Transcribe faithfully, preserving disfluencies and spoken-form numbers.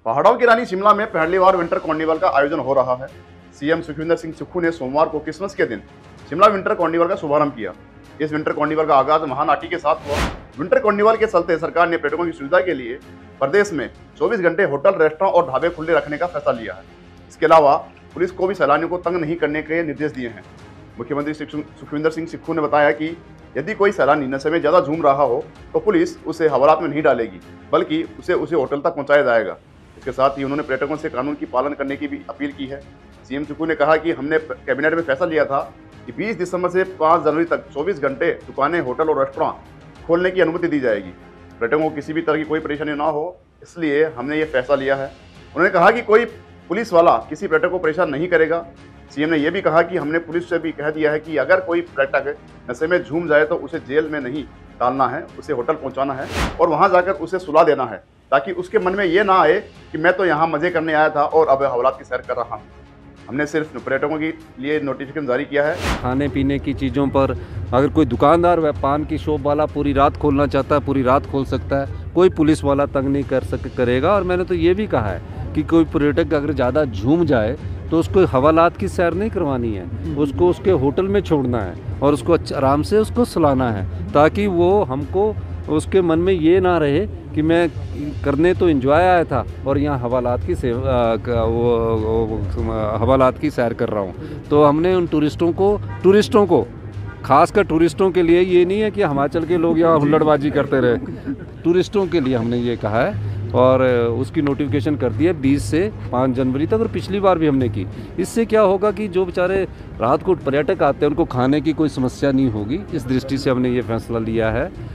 पहाड़ों की रानी शिमला में पहली बार विंटर कार्निवल का आयोजन हो रहा है। सीएम सुखविंदर सिंह सुक्खू ने सोमवार को क्रिसमस के दिन शिमला विंटर कार्निवल का शुभारंभ किया। इस विंटर कार्निवल का आगाज महानाटी के साथ हुआ। विंटर कार्निवल के चलते सरकार ने पर्यटकों की सुविधा के लिए प्रदेश में चौबीस घंटे होटल, रेस्टोरेंट और ढाबे खुले रखने का फैसला लिया है। इसके अलावा पुलिस को भी सैलानियों को तंग नहीं करने के निर्देश दिए हैं। मुख्यमंत्री सुखविंदर सिंह सुक्खू ने बताया कि यदि कोई सैलानी नशे में ज्यादा झूम रहा हो तो पुलिस उसे हवालात में नहीं डालेगी, बल्कि उसे उसे होटल तक पहुंचाया जाएगा। इसके साथ ही उन्होंने पर्यटकों से कानून की पालन करने की भी अपील की है। सीएम सुक्खू ने कहा कि हमने कैबिनेट में फैसला लिया था कि बीस दिसंबर से पाँच जनवरी तक चौबीस घंटे दुकानें, होटल और रेस्टोरेंट खोलने की अनुमति दी जाएगी। पर्यटकों को किसी भी तरह की कोई परेशानी ना हो, इसलिए हमने ये फैसला लिया है। उन्होंने कहा कि कोई पुलिस वाला किसी पर्यटक को परेशान नहीं करेगा। सीएम ने यह भी कहा कि हमने पुलिस से भी कह दिया है कि अगर कोई पर्यटक नशे में झूम जाए तो उसे जेल में नहीं डालना है, उसे होटल पहुंचाना है और वहां जाकर उसे सुला देना है, ताकि उसके मन में ये ना आए कि मैं तो यहाँ मजे करने आया था और अब हवालात की सैर कर रहा हूँ। हमने सिर्फ पर्यटकों के लिए नोटिफिकेशन जारी किया है। खाने पीने की चीज़ों पर अगर कोई दुकानदार व पान की शॉप वाला पूरी रात खोलना चाहता है, पूरी रात खोल सकता है, कोई पुलिस वाला तंग नहीं कर सक करेगा। और मैंने तो ये भी कहा है कि कोई पर्यटक अगर ज़्यादा झूम जाए तो उसको हवालात की सैर नहीं करवानी है, उसको उसके होटल में छोड़ना है और उसको आराम से उसको सुलाना है, ताकि वो हमको उसके मन में ये ना रहे कि मैं करने तो एंजॉय आया था और यहाँ हवालात की से वो, वो हवालात की सैर कर रहा हूँ। तो हमने उन टूरिस्टों को टूरिस्टों को खासकर टूरिस्टों के लिए, ये नहीं है कि हिमाचल के लोग यहाँ हुल्लड़बाजी करते रहे, टूरिस्टों के लिए हमने ये कहा है और उसकी नोटिफिकेशन कर दी है बीस से पाँच जनवरी तक। और पिछली बार भी हमने की। इससे क्या होगा कि जो बेचारे रात को पर्यटक आते हैं उनको खाने की कोई समस्या नहीं होगी। इस दृष्टि से हमने ये फैसला लिया है।